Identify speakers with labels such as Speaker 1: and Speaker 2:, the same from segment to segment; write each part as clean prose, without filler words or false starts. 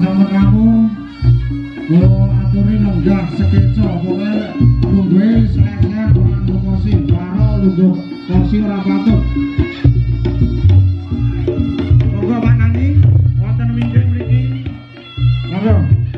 Speaker 1: sama kamu aturi lenggah sekeco pokoknya lungguhe selesai orang kursi baru lungguh kursi orang patut monggo Pak Nani wonten winggih mriki monggo.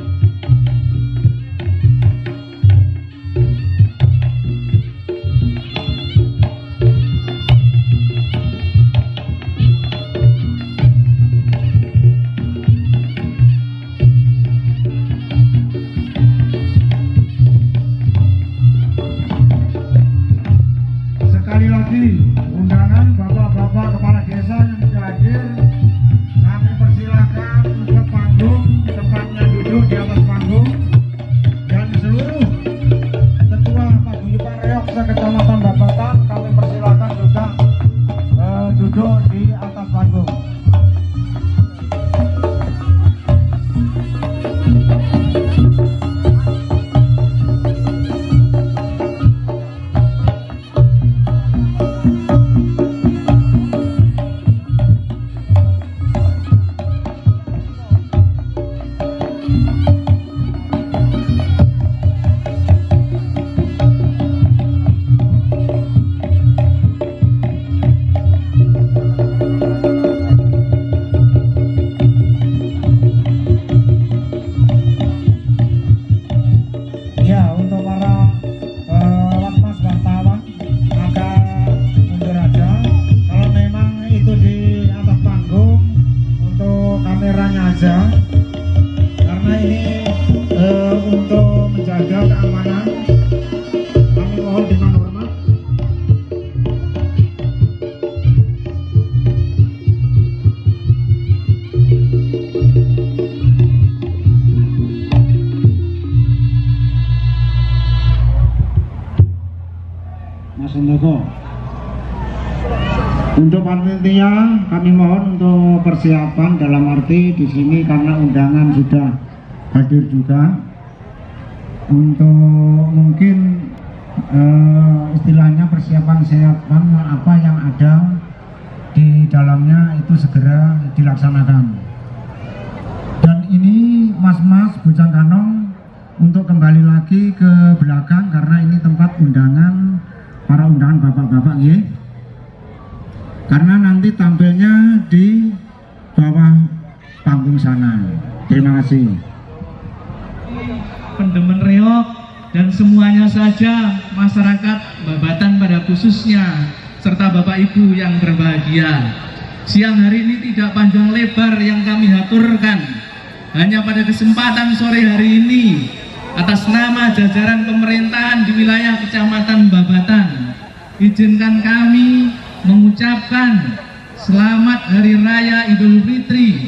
Speaker 1: Sekali lagi undangan bapak-bapak kepala desa yang hadir kami persilahkan ke panggung, tempatnya duduk di atas panggung, dan seluruh ketua paguyuban reok sekecamatan Babatan kami persilahkan juga duduk di atas panggung. Karena ini untuk menjaga keamanan, kami mohon dengan hormat. Mas Handoko. Untuk panitia kami mohon untuk persiapan dalam arti di sini karena undangan sudah hadir juga untuk mungkin istilahnya persiapan apa yang ada di dalamnya itu segera dilaksanakan. Dan ini mas-mas Bujang Kanong untuk kembali lagi ke belakang karena ini tempat undangan para undangan bapak-bapak ya. Karena nanti tampilnya di bawah panggung sana. Terima kasih.
Speaker 2: Pendemen reok dan semuanya saja masyarakat Babatan pada khususnya serta Bapak Ibu yang berbahagia. Siang hari ini tidak panjang lebar yang kami aturkan. Hanya pada kesempatan sore hari ini atas nama jajaran pemerintahan di wilayah Kecamatan Babatan, izinkan kami mengucapkan selamat Hari Raya Idul Fitri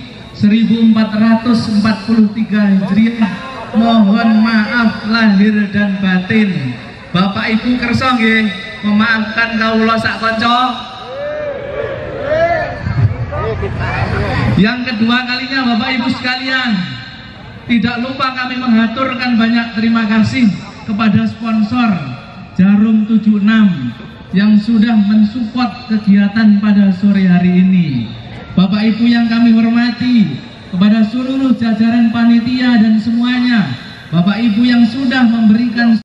Speaker 2: 1443 Hijriah. Mohon maaf lahir dan batin. Bapak Ibu kersa nggih memaafkan kawula sak kanca. Yang kedua kalinya Bapak Ibu sekalian, tidak lupa kami mengaturkan banyak terima kasih kepada sponsor Jarum 76 yang sudah mensupport kegiatan pada sore hari ini. Bapak Ibu yang kami hormati, kepada seluruh jajaran panitia dan semuanya, Bapak Ibu yang sudah memberikan